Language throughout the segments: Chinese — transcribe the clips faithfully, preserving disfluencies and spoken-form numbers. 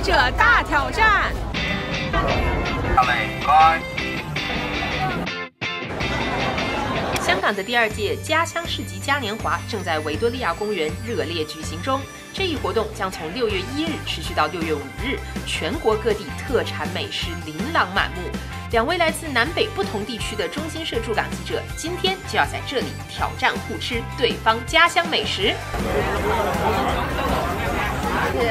者大挑战。香港的第二届家乡市集嘉年华正在维多利亚公园热烈举行中。这一活动将从六月一日持续到六月五日，全国各地特产美食琳琅满目。两位来自南北不同地区的中新社驻港记者，今天就要在这里挑战互吃对方家乡美食。 谢。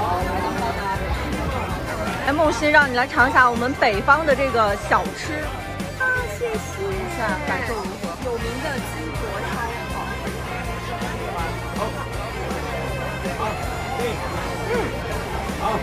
哎，梦欣，让你来尝一下我们北方的这个小吃。啊，谢谢。一下感受如何？有名的金国烧烤。好。好。嗯。好。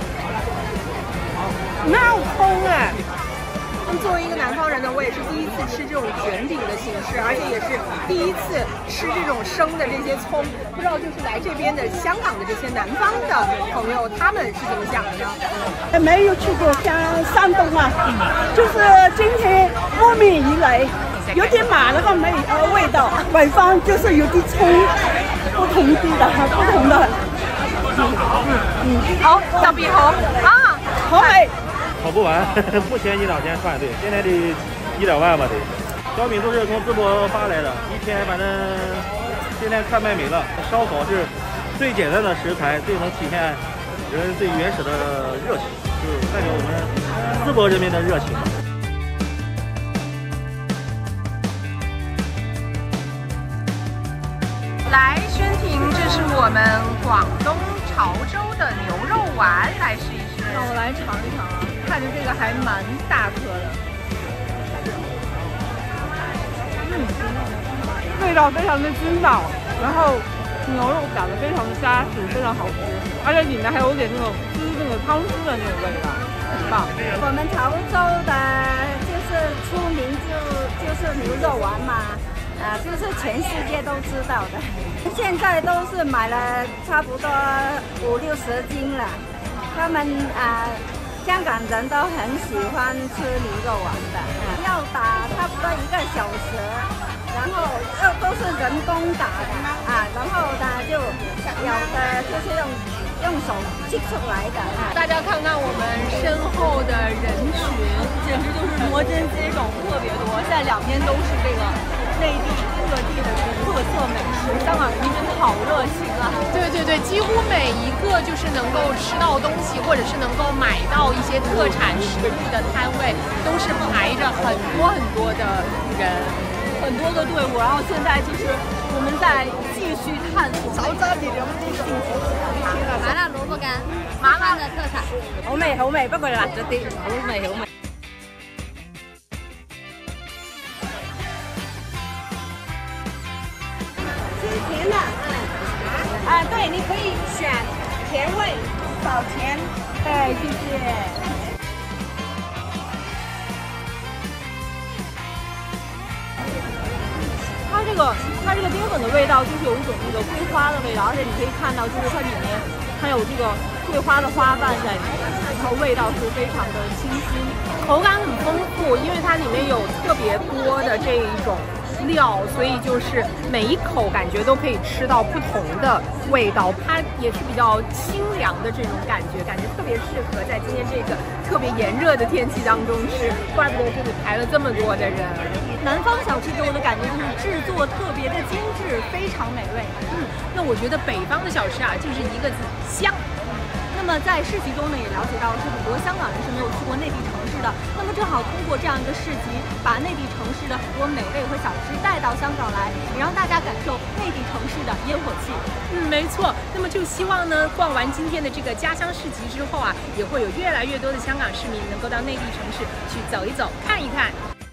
好。闹通哎！作为一个南方人呢，我也是第一次吃这种卷饼的形式，而且也是第一次吃这种生的这些葱。不知道就是来这边的香港的这些南方的朋友，他们是怎么想的呢？ 没有去过像山东啊，就是今天过敏一来，有点麻那个味呃味道。北方就是有点葱，不同地的不同的。嗯嗯， 好，小笔红啊， 好美。 跑不完，不嫌一两千串，对，现在得一两万吧得。小饼都是从淄博发来的，一天反正现在快卖没了。烧烤是最简单的食材，最能体现人最原始的热情，就是代表我们淄博人民的热情。 来，宣婷，这是我们广东潮州的牛肉丸，来试一试。 让我来尝一尝啊。看着这个还蛮大颗的，嗯，味道非常的筋道，然后牛肉夹的非常的扎实，非常好吃，而且里面还有点那种汁那个汤汁的那种味道，很棒。 我们潮州的就是出名就就是牛肉丸嘛，啊，就是全世界都知道的。现在都是买了差不多五六十斤了，他们啊。香港人都很喜欢吃牛肉丸的，要打差不多一个小时，然后又都是人工打的啊，然后呢就有的就是用用手挤出来的。 大家看看我们身后的人群，简直就是摩肩接踵，特别多。现在两边都是这个内地各地的特色美食，香港人民真的好热情啊！ 对对对，几乎每一个就是能够吃到东西，或者是能够买到一些特产食物的摊位，都是排着很多很多的人， 很多个队伍。然后现在就是我们在继续探索。 潮州你有冇啲幸福？ 麻辣萝卜干， 麻辣的特產， 好味好味，不過辣咗啲，好味好味。 甜的，啊，对，你可以选甜味、少甜。对，谢谢。 它这个它这个冰粉的味道就是有一种那个桂花的味道，而且你可以看到，就是它里面还有这个桂花的花瓣在里面，然后味道是非常的清新，口感很丰富，因为它里面有特别多的这一种料，所以就是每一口感觉都可以吃到不同的味道，它也是比较清凉的这种感觉，感觉特别适合在今天这个特别炎热的天气当中吃，怪不得这里排了这么多的人。南方小吃给我的感觉就是制作特别的精致，非常美味。 嗯，那我觉得北方的小吃啊，就是一个字香。 那么在市集中呢，也了解到是很多香港人是没有去过内地城市的。那么正好通过这样一个市集，把内地城市的很多美味和小吃带到香港来，也让大家感受内地城市的烟火气。 嗯，没错。那么就希望呢，逛完今天的这个家乡市集之后啊，也会有越来越多的香港市民能够到内地城市去走一走、看一看。